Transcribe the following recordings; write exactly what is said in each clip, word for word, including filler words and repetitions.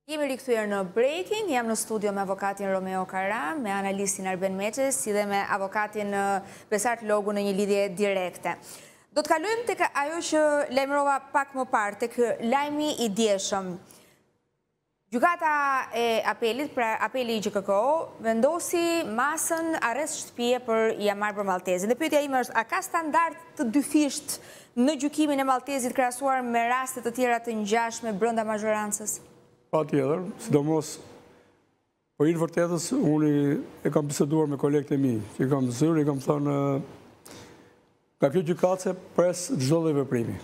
Jemi rikthyer në Breaking, jam në studio me avokatin Romeo Kara, me analistin Arben Meqes, si dhe me avokatin Besart Logu në një lidhje direkte. Do të kalojmë tek ajo që lajmërova pak më parë, tek lajmi i djeshëm. Gjykata e apelit, pra apeli i G K K O, vendosi masën arrest shtëpie për Jamar për Maltezin. Dhe pyetja ime është, a ka standard të dyfisht në gjykimin e Maltezit krahasuar me raste të tjera të ngjashme brenda mazhorancës? Pa tjetër, sidomos, për i të vërtetës, unë e kam biseduar me kolegët e mi, që i kam zyrë, i kam thënë, ka kjo gjykatëse pres çdo lloj veprimi.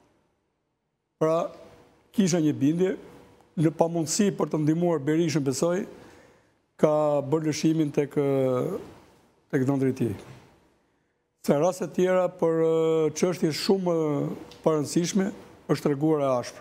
Pra, kisha një bindje, në pamundësi për të ndihmuar Berishën besoj, ka bërë lëshimin tek tek ndri i tij. Se raste tjera për çështje shumë parëndësishme është treguar e ashpër.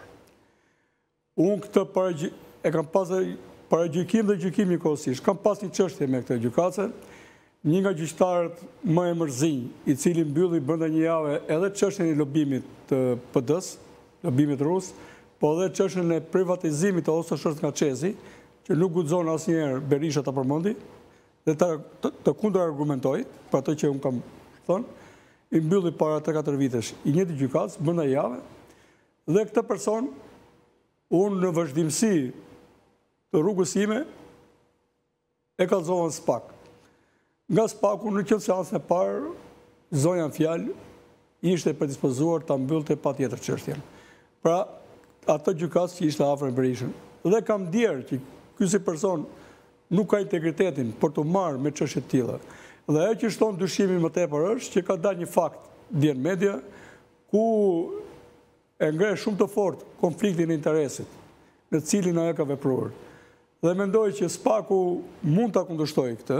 Unë këtë e kam pasë para gjykim dhe gjykimi kohësisht. Kam pas një çështje me këtë gjykatëse, një nga gjyqtarët më e mërzinj, i cili mbylli brenda një jave edhe çështjen e lobimit të P D-s, lobimit rus, po edhe çështjen e privatizimit të Oso Shosh nga Çezi, që nuk guxon asnjëherë Berisha ta përmendi dhe të, të, të kundër argumentoj për atë që unë kam thënë, i mbylli para tre katër vitesh i njëjti gjykatës brenda një jave dhe këtë person unë në vazhdimësi të rrugës ime e kallëzova në SPAK. Nga SPAK-u në këtë seancën e parë, zonja në fjalë ishte predispozuar ta mbyllte patjetër çështjen. Pra, atë gjykatës që ishte afër Berishën. Dhe kam ndjerë që ky si person nuk ka integritetin për të marrë me çështje të tilla. Dhe ajo që shton dyshimin më tepër është që ka dalë një fakt dje në media ku e ngre shumë të fort konfliktin e interesit në cilin ajo ka vepruar. Dhe mendoj që SPAK-u mund ta kundërshtojë këtë,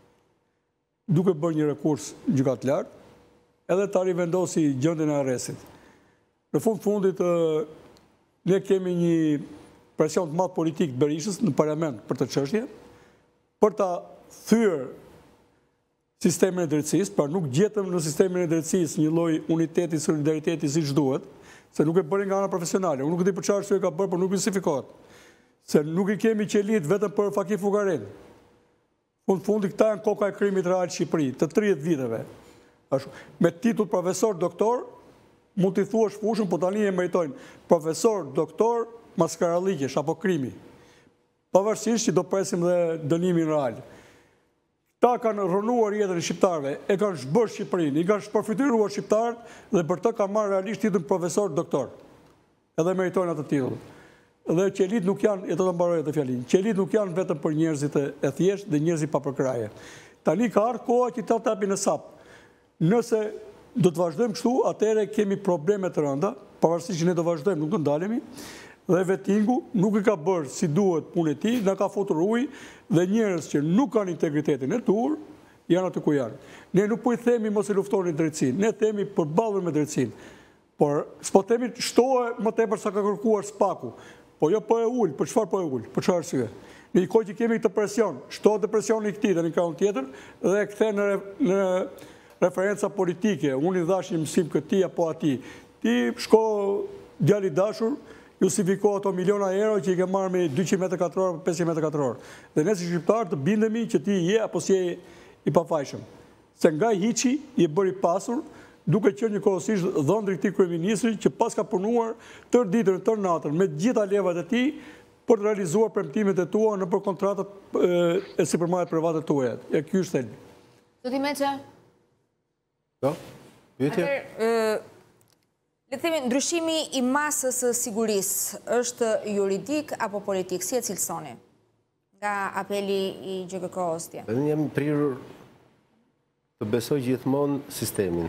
duke bërë një rekurs në gjykatë lartë, edhe ta rivendosi gjendjen e arrestit. Në fund fundit ne kemi një presion të madh politik të Berishës në parlament për të çështje, për ta thyer sistemin e drejtësisë, pra nuk gjetëm në sistemin e drejtësisë një lloj uniteti, solidariteti siç duhet, se nuk e bëri nga ana profesionale. Unë nuk di për çfarë arsye ka bërë, por nuk justifikohet. Se nuk i kemi qelit vetëm për Faki Fugarin. Fund fundi këta janë koka e krimit real në Shqipëri, të tridhjetë viteve. Me titull profesor doktor, mund t'i thuash fushën, po tani e meritojnë profesor doktor maskarallikesh apo krimi. Pavarësisht që do presim dhe dënimin real. Ta kanë rënuar jetën e shqiptarëve, e kanë shbërë Shqipërinë, i kanë shpërfituar shqiptarët dhe për të kanë marrë realisht titull profesor doktor. Edhe meritojnë atë titull. Dhe qelit nuk janë, e do të mbaroj atë fjalin, qelit nuk janë vetëm për njerëzit e thjeshtë dhe njerëzit pa përkraje. Tani ka ardhur koha që ta tapin në sap. Nëse do të vazhdojmë kështu, atëherë kemi probleme të rënda, pavarësisht që ne do vazhdojmë, nuk do ndalemi. Dhe vettingu nuk i ka bërë si duhet punë e tij, na ka futur ujë dhe njerëz që nuk kanë integritetin e tur, janë aty ku janë. Ne nuk po i themi mos e luftoni drejtësinë, ne themi përballur me drejtësinë. Por s'po themi shtohe më tepër sa ka kërkuar SPAK-u. Po jo po e ul, për çfarë po e ul? Për çfarë arsye? Në një kohë që kemi këtë presion, shtohet presioni i këtij dhe në krahun tjetër dhe e kthen në, në referenca politike. Unë i dhash një mësim këtij apo atij. Ti shko djali dashur, justifiko ato miliona euro që i ke marrë me dyqind metra katror apo pesëqind metra katror. Dhe ne si shqiptarë të bindemi që ti je apo si je i pafajshëm. Se nga hiçi i bëri pasur, duke qenë një kohësisht dhëndri i këtij kryeministri që pas ka punuar tërë ditën e tërë natën me të gjitha levat e tij për të realizuar premtimet e tua në për kontratat e sipërmarrjet private tuaja. Ja ky është thelbi. Zoti Meçe? Jo. Pyetje? Le të themi, ndryshimi i masës së sigurisë është juridik apo politik, si e cilësoni nga apeli i G K K O-s tje? Unë jam prirur të besoj gjithmonë sistemin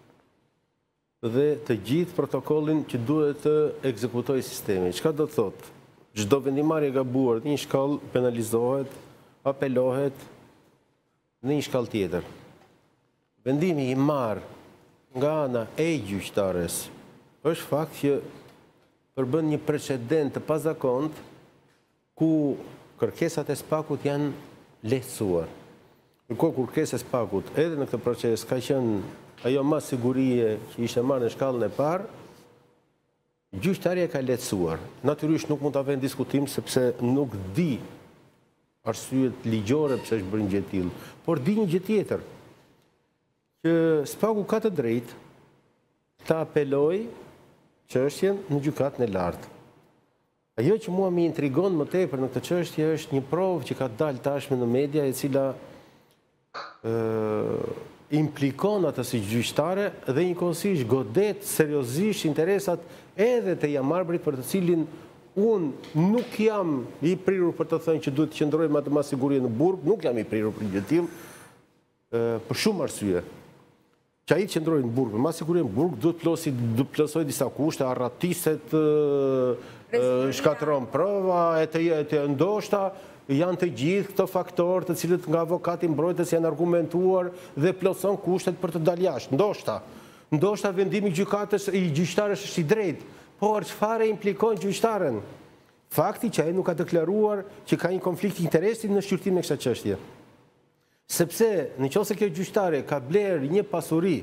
dhe të gjithë protokollin që duhet të ekzekutoj sistemi. Çka do të thotë? Çdo vendimarrje e gabuar në një shkallë penalizohet, apelohet në një shkallë tjetër. Vendimi i marrë nga ana e gjyqtares është fakt që përbën një precedent të pazakont ku kërkesat e SPAK-ut janë lehtësuar. Kur kërkesa e SPAK-ut edhe në këtë proces ka qenë ajo mas sigurie që ishte marrë në shkallën e parë, gjyqtarja ka lehtësuar. Natyrisht nuk mund të avem diskutim sepse nuk di arsyet ligjore pse është bërë një gjë e tillë, por di një gjë tjetër, që Spaku ka të drejtë ta apeloj çështjen në gjykatën e lartë. Ajo që mua më intrigon më tepër në këtë çështje është një provë që ka dalë tashmë në media, e cila ë implikon atë si gjyqtare dhe njëkohësisht godet seriozisht interesat edhe të Jamarbrit, për të cilin unë nuk jam i prirur për të thënë që duhet të qëndrojmë atë mas sigurie në burg, nuk jam i prirur për një gjë të tillë, për shumë arsye. Që ai të qëndrojë në burg, për mas sigurie në burg, duhet të plotësoj disa kushte, arratiset, shkatëron prova, e të ndoshta janë të gjithë këto faktorë të cilët nga avokati mbrojtës janë argumentuar dhe plotëson kushtet për të dalë jashtë. Ndoshta, ndoshta vendimi i gjykatës i gjyqtarës është i drejtë, por çfarë implikon gjyqtaren? Fakti që ai nuk ka deklaruar që ka një konflikt interesi në shqyrtimin e kësaj çështje. Sepse nëse kjo gjyqtare ka blerë një pasuri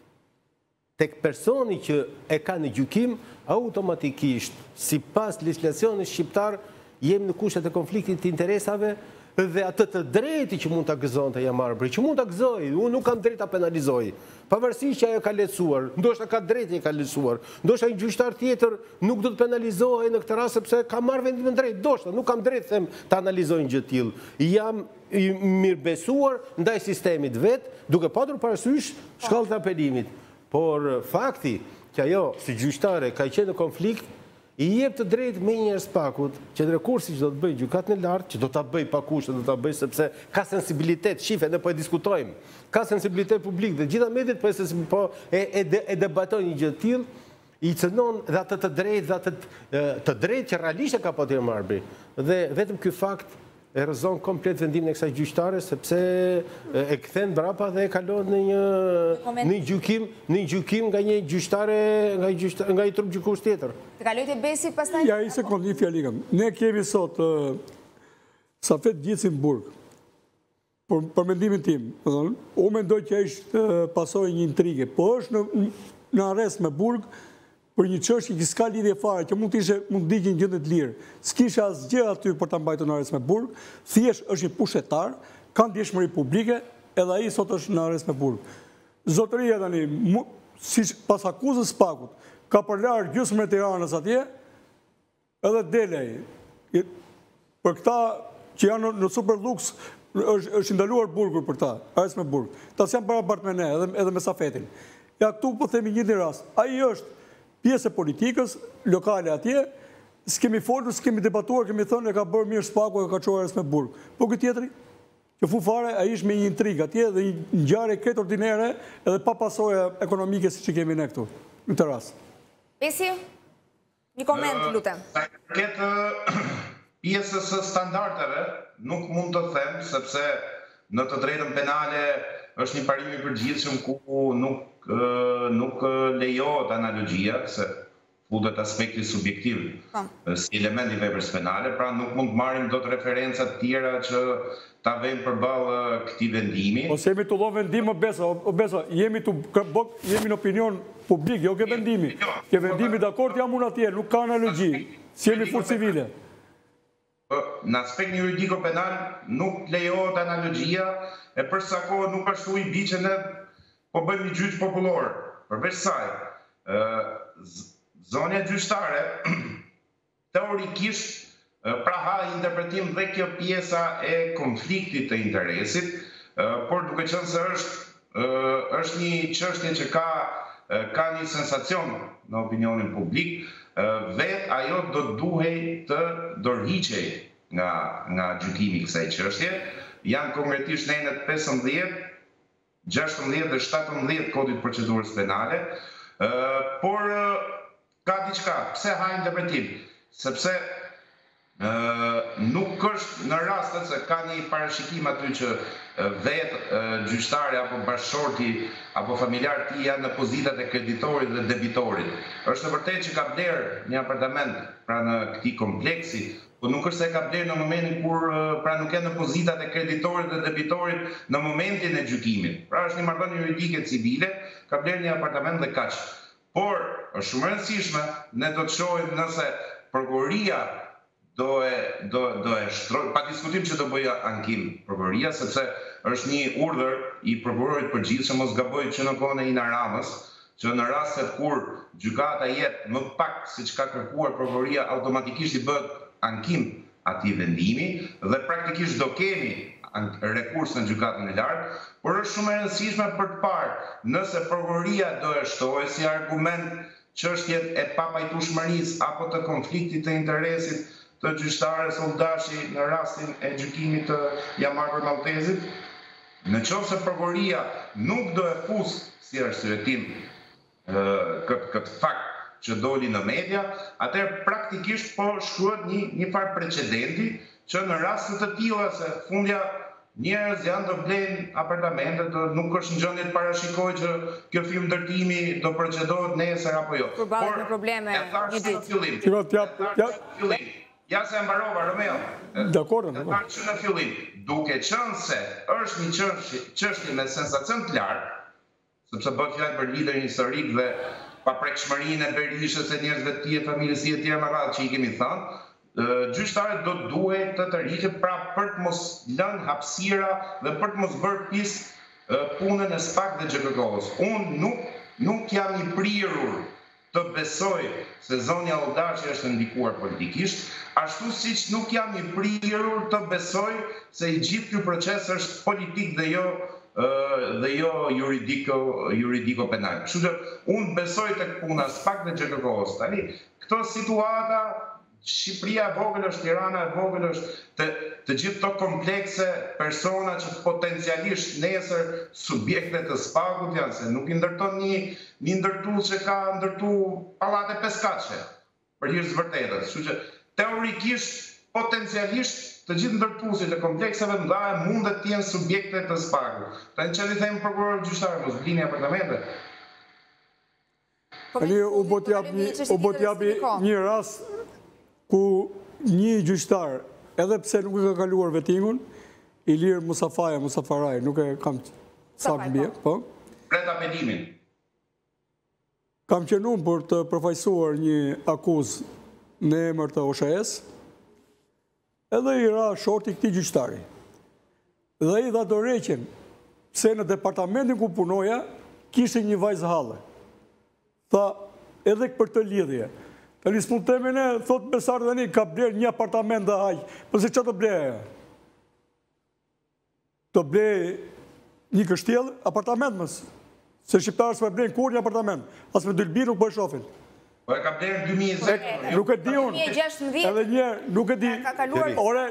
tek personi që e ka në gjykim, automatikisht, sipas legjislacionit shqiptar, jemi në kushtet e konfliktit të interesave dhe atë të drejti që mund ta gëzonte Jamarbri, që mund ta gëzoj, unë nuk kam drejt ta penalizoj. Pavarësisht që ajo ka lehtësuar, ndoshta ka drejtë e ka lehtësuar, ndoshta një gjyqtar tjetër nuk do të penalizohej në këtë rast sepse ka marrë vendimin drejt, ndoshta nuk kam drejt them ta analizoj një gjë të tillë. Jam i mirëbesuar ndaj sistemit vet, duke patur parasysh shkallët e apelimit. Por fakti që ajo si gjyqtare ka qenë në konflikt i jep të drejtë me një herë Spakut që rekursi që do të bëj gjykatën e lartë, që do ta bëj pa kushte, do ta bëj sepse ka sensibilitet, shife, ne po e diskutojmë. Ka sensibilitet publik dhe gjitha mediat po e po e, e, e debatojnë një gjë të tillë, i cënon dhe atë të drejtë dhe atë të drejtë që realisht e ka patur Jamarbri. Dhe vetëm ky fakt e rrezon komplet vendimin e kësaj gjyqtare sepse e kthen brapa dhe e kalon në një në gjykim, në gjykim nga një gjyqtare, nga një gjyqtare, nga një trup gjykues tjetër. Të kalojte Besi pastaj? Ja, një sekond, një fjalë kam. Ne kemi sot Safet Gjitsin burg. Por për mendimin tim, unë mendoj që është pasojë një intrige, po është në, në arrest me burg për një çështje që s'ka lidhje fare, që mund të ishte mund të diqë një gjendje të lirë. S'kisha asgjë aty për ta mbajtur në arrest me burg, thjesht është një pushtetar, ka ndjeshmëri publike, edhe ai sot është në arrest me burg. Zotëria tani, siç pas akuzës Spakut, ka përlar gjysmën e Tiranës atje, edhe dele ai. Për këta që janë në super luks, është është ndaluar burgur për ta, arrest me burg. Ta janë para bart me ne, edhe edhe me Safetin. Ja këtu po themi një rast. Ai është pjesë e politikës, lokale atje, s'kemi folur, s'kemi debatuar, kemi thënë e ka bërë mirë Spaku, e ka çuar arrest me burg. Po ky tjetri, që fu fare, ai ishte me një intrigë atje dhe një ngjarje krejt ordinere edhe pa pasojë ekonomike siç e kemi ne këtu, në këtë rast. Besi, një koment, lutem. Sa këtë pjesës së standardeve, nuk mund të them, sepse në të drejtën penale është një parim i përgjithshëm ku nuk nuk lejohet analogjia, se futet aspekti subjektiv si element i veprës penale, pra nuk mund të marrim dot referenca të tjera që ta vëmë përballë këtij vendimi. Ose jemi tullon vendim o Besa, o Besa, jemi tu jemi në opinion publik, jo ke vendimi. Ke vendimi dakord jam unë atje, nuk ka analogji. Si jemi furt civile. Në aspekt juridiko-penal nuk lejohet analogjia, e për sa kohë nuk ashtu i bi që ne po bëjmë një gjyq popullor. Përveç saj, zonja gjyqtare teorikisht pra ha interpretim dhe kjo pjesa e konfliktit të interesit, por duke qenë se është është një çështje që ka ka një sensacion në opinionin publik, vetë ajo do duhej të dorëhiqej nga nga gjykimi i kësaj çështje. Janë konkretisht nenet pesëmbëdhjetë, gjashtëmbëdhjetë dhe shtatëmbëdhjetë kodit procedurës penale, por ka diçka, pse ha interpretim? Sepse nuk është në rastet se ka një parashikim aty që vetë gjyqtari apo bashkëshorti apo familjar ti janë në pozitat e kreditorit dhe debitorit. Është e vërtetë që ka bler një apartament pra në këtij kompleksi, po nuk është se ka bler në momentin kur pra nuk janë në pozitat e kreditorit dhe debitorit në momentin e gjykimit. Pra është një marrëdhënie juridike civile, ka bler një apartament dhe kaq. Por, është shumë e rëndësishme, ne do të shohim nëse prokuroria do e, do, do e shtroj, pa diskutim që do bëja ankim prokuroria, sepse është një urdhër i prokurorit përgjithshëm, mos gaboj që në kohën e Ina Ramës, që në rastet kur gjykata jetë më pak siç ka kërkuar prokuroria, automatikisht i bëhet ankim atij vendimi dhe praktikisht do kemi rekurs në gjykatën e lartë, por është shumë e rëndësishme për të parë nëse prokuroria do e shtojë si argument çështjet e papajtueshmërisë apo të konfliktit të interesit të gjyqtares Oldashi në rastin e gjykimit të Jamar Maltezit. Në qoftë se prokuroria nuk do e fusë si arsyetim këtë këtë fakt që doli në media, atëherë praktikisht po shkruhet një një farë precedenti që në raste të tilla se fundja njerëz janë të blejnë apartamente, nuk është në gjendje të parashikojë që kjo firmë ndërtimi do procedohet nesër apo jo. Përballet me probleme një ditë. Ja se e mbarova, Romeo. Dakor, e thash që në fillim, duke qenë se është një çështje me sensacion të lartë, sepse bëhet fjalë për liderin historik dhe paprekshmërinë e Berishës e njerëzve të tjerë, familjes së tjera më radh që i kemi thënë, gjyqtarët do duhet të të rriqen pra për të mos lënë hapësira dhe për të mos bërë pjesë punën e SPAK dhe G K K-s. Unë nuk nuk jam i prirur të besoj se zonja Oldashi është ndikuar politikisht, ashtu siç nuk jam i prirur të besoj se i gjithë ky proces është politik dhe jo dhe jo juridiko juridiko penal. Kështu që unë besoj tek puna SPAK dhe G K K-s. Tani këto situata Shqipëria e vogël është, Tirana e vogël është, të, të gjithë to komplekse persona që potencialisht nesër subjekte të SPAK-ut janë, se nuk i ndërton një, një ndërtues që ka ndërtu pallate peskaçe, për hir të vërtetës. Kështu që teorikisht, potencialisht të gjithë ndërtuesit e komplekseve të mëdha mundet të jenë subjekte të SPAK-ut. Tani çfarë i them prokuror gjyqtar, mos blini apartamente. Tani u bë të japi një rast ku një gjyqtar, edhe pse nuk e ka kaluar vettingun, Ilir Musafaja, Musafaraj, nuk e kam saktë bie, po. Pret apelimin. Kam qenë unë për të përfaqësuar një akuzë në emër të O S H E-s, edhe i ra shorti këtij gjyqtari. Dhe i dha dorëheqjen pse në departamentin ku punoja kishte një vajzë halle. Tha, edhe për të lidhje. Tani s'mund të themi ne, thot Besari tani ka bler një apartament dhe aq. Po se çfarë do bleja? Do blej një kështjell apartament mos. Se shqiptarët s'po blejnë kur një apartament, as me dylbi nuk po e shohin. Po e ka bler në dy mijë e njëzet. Nuk e di unë. Edhe një, nuk e di. Ore,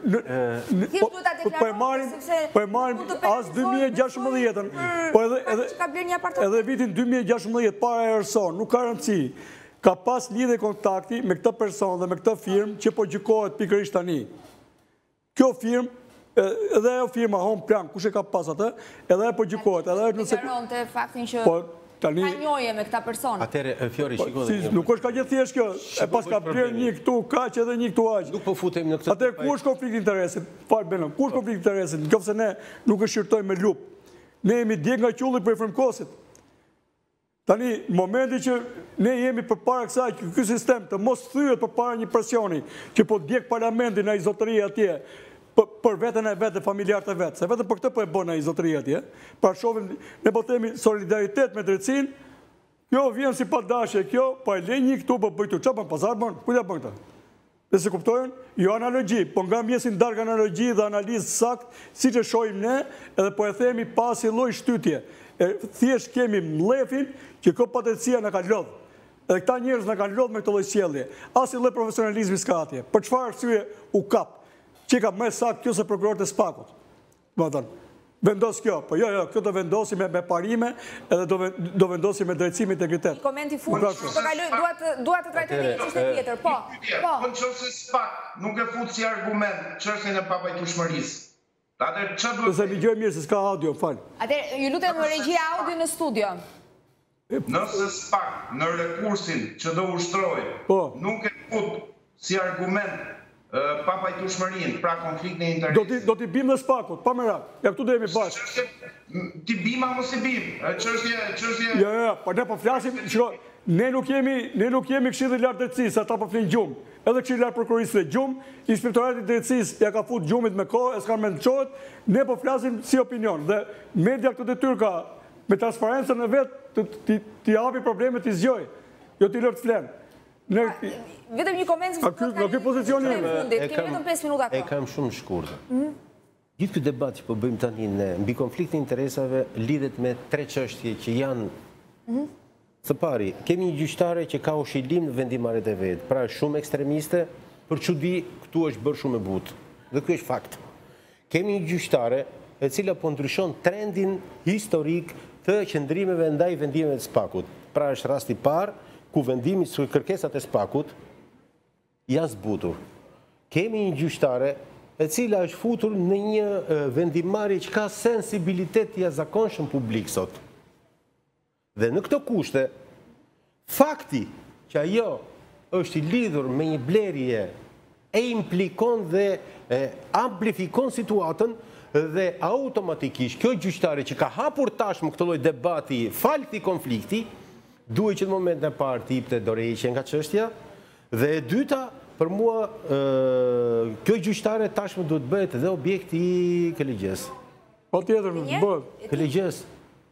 në po e marrim, po e marrim as dy mijë e gjashtëmbëdhjetën. Po edhe edhe vitin dy mijë e gjashtëmbëdhjetë para Erson, nuk ka rëndësi. Ka pas lidhje kontakti me këtë person dhe me këtë firmë që po gjykohet pikërisht tani. Kjo firmë, edhe ajo firma Home Plan, kush e ka pas atë, edhe e po gjykohet. Edhe nëse të faktin që ka njohje me këta persona. Atëre, Fjori, shiko dhe një. Nuk është ka gjithë thjesht kjo, e pas ka bler një këtu kaq edhe një këtu aq. Nuk po futemi në këtë. Atëre, ku është konflikt interesit? Fal Benon, ku është konflikt interesit? Nëse ne nuk e shqyrtojmë me lup, ne jemi djeg nga qulli për frymkosit. Tani, në momenti që ne jemi për para kësaj, ky sistem të mos thyet për para një presioni, që po djek parlamentin në izotëria atje, për vetën e vetë, familjarët e vetë, se vetën për këtë po e bënë në izotëria atje, pra shovim, ne po temi solidaritet me drejtsin, kjo vjen si pa dashe, kjo, po e le një këtu për bëjtu, që për pazar bënë, kujta bënë këta? Dhe se kuptojnë, jo analogji, po nga mjesin dark analogji dhe analizë sakt, si që shojmë ne, edhe po e themi pasi lloj shtytje. Thjesht kemi mlefin që kjo patëtësia në ka lodhë. Edhe këta njerëz në ka lodhë me këtë lloj sjellje. As i lloj profesionalizmi s'ka atje. Për çfarë arsye u kap? Që ka më saktë kjo se prokurorët e SPAK-ut. Do të thënë, vendos kjo, po jo, jo, kjo do vendosi me parime, edhe do vendosi me drejtësi me integritet. Komenti fund, të kaloj, dua të trajtoj një çështje tjetër. Po, po. Po nëse SPAK nuk e fut si argument çështjen e papajtueshmërisë. Atëherë ç'a duhet? Nëse dëgjoj mirë se s'ka audio, fal. Atëherë, ju lutem regjia audio në studio. Nëse SPAK në rekursin që do ushtrojë, nuk e fut si argument papajtueshmërinë, pra konfliktin e interesit. Do t'i bim në SPAK-ut, pa mëra. Ja këtu do jemi bashkë. Ti bim apo si bim? Çështje, çështje. Jo, jo, po ne po flasim, shiko, Ne nuk jemi, ne nuk jemi këshilli i lartë drejtësisë, ata po flinë gjumë. Edhe këshilli i lartë prokurorisë dhe gjumë, inspektorati i drejtësisë ja ka fut gjumit me kohë, e s'ka mençohet, ne po flasim si opinion. Dhe media këtë detyrë ka me transparencën e vet t'i japi problemet, t'i zgjoj, jo t'i lërë të flenë. Ne vetëm një koment A ky ky pozicioni im. Kemi vetëm pesë minuta E kohë. kam shumë shkurtë. Gjithë ky debat që po bëjmë tani ne mbi konfliktin e interesave lidhet me tre çështje që janë së pari, kemi një gjyqtare që ka oscilim në vendimarrjet e vet, pra shumë ekstremiste, për çudi këtu është bërë shumë e butë. Dhe ky është fakt. Kemi një gjyqtare e cila po ndryshon trendin historik të qëndrimeve ndaj vendimeve të SPAK-ut. Pra është rasti i parë ku vendimi së kërkesat e SPAK-ut janë zbutur. Kemi një gjyqtare e cila është futur në një vendimarrje që ka sensibilitet të jashtëzakonshëm publik sot. Dhe në këto kushte, fakti që ajo është i lidhur me një blerje e implikon dhe e, amplifikon situatën dhe automatikisht kjo gjyqtare që ka hapur tashmë këtë lloj debati fal këtij konflikti, duhet që në moment e parë të jepte dorëheqje nga çështja, dhe e dyta, për mua e, kjo gjyqtare tashmë duhet bëhet edhe objekti i këligjes. Po tjetër, bëhet. Këligjes.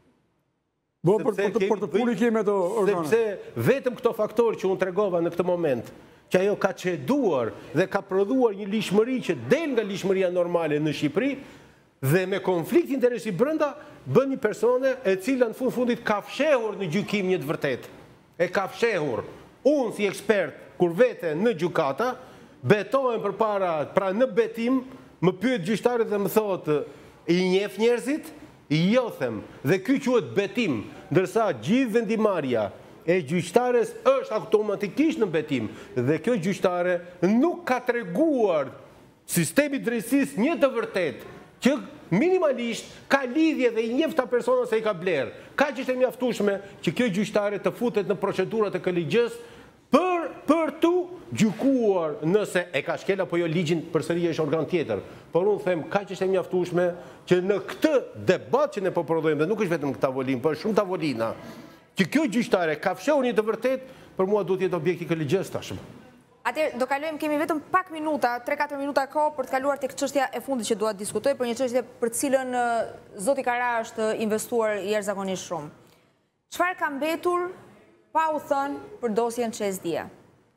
Bo, për të puni kemi ato organe. Sepse vetëm këto faktorë që unë tregova në këtë moment, që ajo ka çeduar dhe ka prodhuar një lishmëri që del nga lishmëria normale në Shqipëri, dhe me konflikt interesi brenda, bën një persone e cila në fund fundit ka fshehur në gjykim një të vërtet. E ka fshehur. Unë si ekspert, kur vete në gjykata, betohem përpara, pra në betim, më pyet gjyqtarët dhe më thotë, i njeh njerëzit? Jo, them, dhe ky quhet betim, ndërsa gjithë vendimarrja e gjyqtares është automatikisht në betim, dhe kjo gjyqtare nuk ka treguar sistemi drejtësisë një të vërtet, që minimalisht ka lidhje dhe i njeh ta persona se i ka bler. Kaq është e mjaftueshme që kjo gjyqtare të futet në procedurat e këligjës për për tu gjykuar nëse e ka shkel apo jo ligjin, përsëri është organ tjetër. Por unë them kaq është e mjaftueshme që në këtë debat që ne po prodhojmë, dhe nuk është vetëm këtë tavolinë, por shumë tavolina, që kjo gjyqtare ka fshehur një të vërtet, për mua duhet jetë objekti i këligjës tashmë. Atëherë do kalojmë, kemi vetëm pak minuta, tre katër minuta kohë për të kaluar tek çështja e fundit që dua të diskutoj, për një çështje për të cilën zoti Kara është investuar jashtëzakonisht shumë. Çfarë ka mbetur pa u thënë për dosjen Çezdia?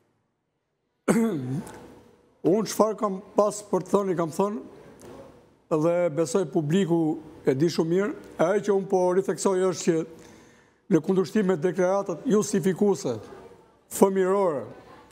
Unë çfarë kam pas për të thënë, i kam thënë, dhe besoj publiku e di shumë mirë, ajo që unë po ritheksoj është që në kundërshtim me deklaratat justifikuese, fëmijërore,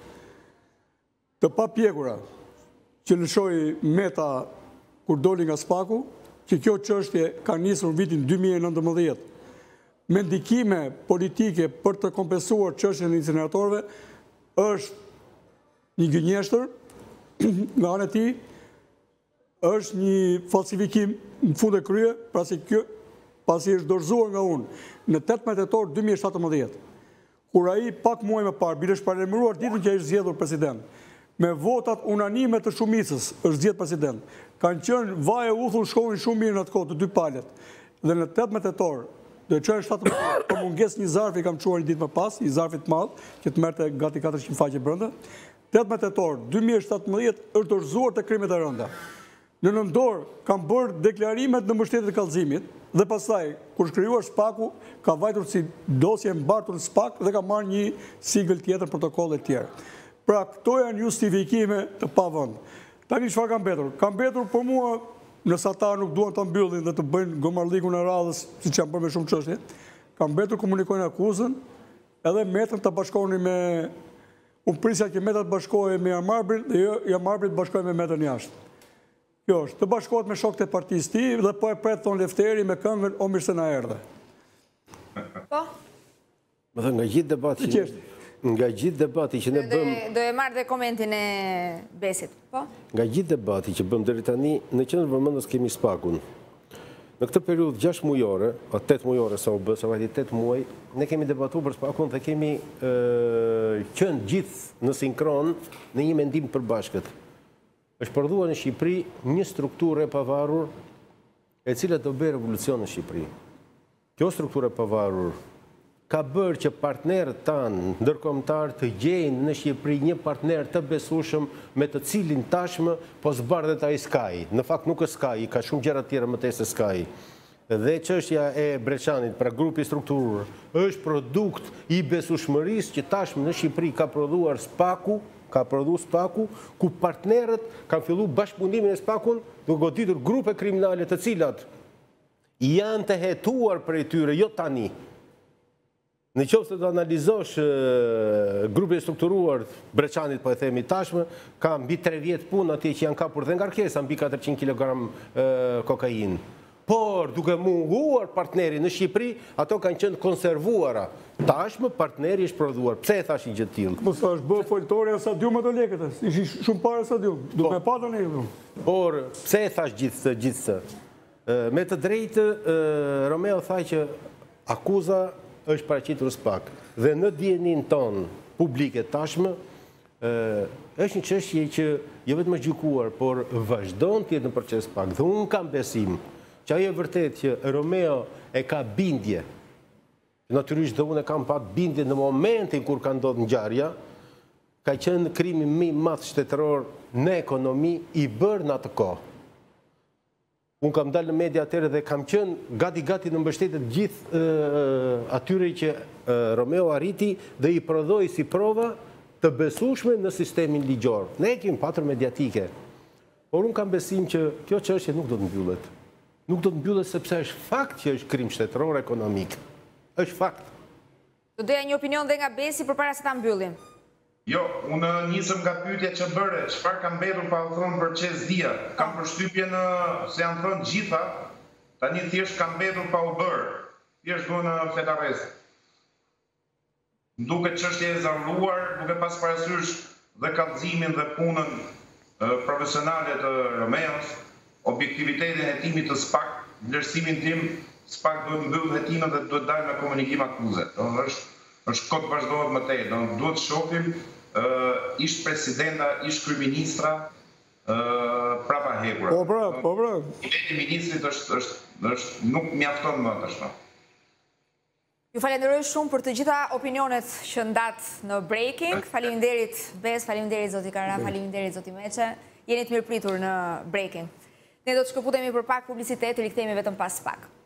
të papjekura, që lëshoi Meta kur doli nga SPAK-u, që kjo çështje ka nisur në vitin dy mijë e nëntëmbëdhjetë, me ndikime politike për të kompensuar çështjen e incineratorëve, është një gënjeshtër nga ana e tij, është një falsifikim në fund e krye, pasi kjo pasi është dorëzuar nga unë në tetëmbëdhjetë tetor dy mijë e shtatëmbëdhjetë, kur ai pak muaj më parë bile është paremëruar ditën që është zgjedhur president, me votat unanime të shumicës është zgjedhur president. Kanë qenë vaje uthull, shkonin shumë mirë në atë kohë të dy palët. Dhe në tetëmbëdhjetë tetor do të çojë shtatëmbëdhjetë, për mungesë një zarfi kam çuar një ditë më pas, një zarfi të madh, që të merrte gati katërqind faqe brenda. tetëmbëdhjetë tetor dy mijë e shtatëmbëdhjetë është dorëzuar te krimet e rënda. Në nëndor kam bërë deklarimet në mbështetje të kallëzimit dhe pastaj kur shkrijuar SPAK-u ka vajtur si dosje mbartur në SPAK dhe ka marrë një sigël tjetër, protokoll e tjerë. Pra këto janë justifikime të pavend. Tani çfarë ka mbetur? Ka mbetur për mua, nëse ata nuk duan ta mbyllin dhe të bëjnë gomarlikun e radhës, siç janë bërë me shumë çështje, ka mbetur komunikojnë akuzën, edhe Metën të bashkoheni me unë prisja që Meta të bashkohej me Jarmarbrin dhe jo Jarmarbri të bashkohej me Metën jashtë. Kjo është, të bashkohet me shokët e partisë ti dhe po e pret thon Lefteri me këngën O mirë se na erdhe. Po? Më thënë, nga gjithë debati që nga gjithë debati që ne bëm, Do e marrë dhe komentin e Besit, po? nga gjithë debati që bëm deri tani, në qendër vëmendjes kemi SPAK-un. Në këtë periudhë gjashtë mujore, o tetë mujore sa u bë, sa vajti tetë muaj, ne kemi debatuar për SPAK-un dhe kemi qenë gjithë në sinkron në një mendim të përbashkët. Është prodhuar në Shqipëri një strukturë e pavarur e cila do bëjë revolucion në Shqipëri. Kjo strukturë e pavarur ka bërë që partnerët tanë ndërkombëtar të gjejnë në Shqipëri një partner të besueshëm me të cilin tashmë po zbardhet ai Sky. Në fakt nuk është Sky, ka shumë gjëra të tjera më tej se Sky. Dhe çështja e Breçanit, pra grupi strukturor, është produkt i besueshmërisë që tashmë në Shqipëri ka prodhuar Spaku, ka prodhuar Spaku, ku partnerët kanë filluar bashkëpunimin e Spakun, duke goditur grupe kriminale të cilat janë të hetuar prej tyre, jo tani. Në qoftë se do analizosh grupin e strukturuar Breçanit, po e themi tashmë, ka mbi tre vjet punë atje që janë kapur dhe ngarkesa mbi katërqind kilogram kokainë. Por duke munguar partneri në Shqipëri, ato kanë qenë konservuara. Tashmë partneri është prodhuar. Pse e thash një gjë të tillë? Mos është bë foltore sa diumë të lekët. Ishi shumë parë sa diumë. Duke me patën e ju. Por pse e thash gjithë gjithë? Me të drejtë, Romeo tha që akuza është paraqitur Spak. Dhe në dijenin ton publike tashmë, është një çështje që jo vetëm është gjykuar, por vazhdon të jetë në proces Spak. Dhe unë kam besim që ajo e vërtet që Romeo e ka bindje, natyrisht dhe unë e kam pak bindje në momentin kur ka ndodhur ngjarja, ka qenë krimi më i madh shtetëror në ekonomi i bërë në atë kohë. Unë kam dalë në media atëherë dhe kam qenë gati-gati në mbështetje të gjithë atyre që Romeo arriti dhe i prodhoi si prova të besueshme në sistemin ligjor. Ne e kemi patur mediatike, por unë kam besim që kjo çështje nuk do të mbyllet. Nuk do të mbyllet sepse është fakt që është krim shtetëror ekonomik. Është fakt. Do doja një opinion dhe nga Besi përpara se ta mbyllim. Jo, unë nisëm nga pyetja që bëre, çfarë ka mbetur pa u thënë për Çezdia. Kam përshtypjen se janë thënë gjitha, tani thjesht ka mbetur pa u bërë. Thjesht duhen fetarrest. Duket çështja e zarruar, duke pas parasysh dhe kallëzimin dhe punën profesionale të Romeos, objektivitetin e hetimit të Spak, vlerësimin tim, Spak duhet mbyll hetimin dhe duhet dalë me komunikim akuze. Është është kot vazhdohet më tej. Duhet shohim ish presidenta, ish kryeministra prapa hekur. Po pra, po pra. I ministrit është është nuk mjafton më tashmë. Ju falenderoj shumë për të gjitha opinionet që ndat në Breaking. Faleminderit Bes, faleminderit zoti Kara, faleminderit zoti Meçe. Jeni të mirëpritur në Breaking. Ne do të shkëputemi për pak publicitet, rikthehemi vetëm pas pak.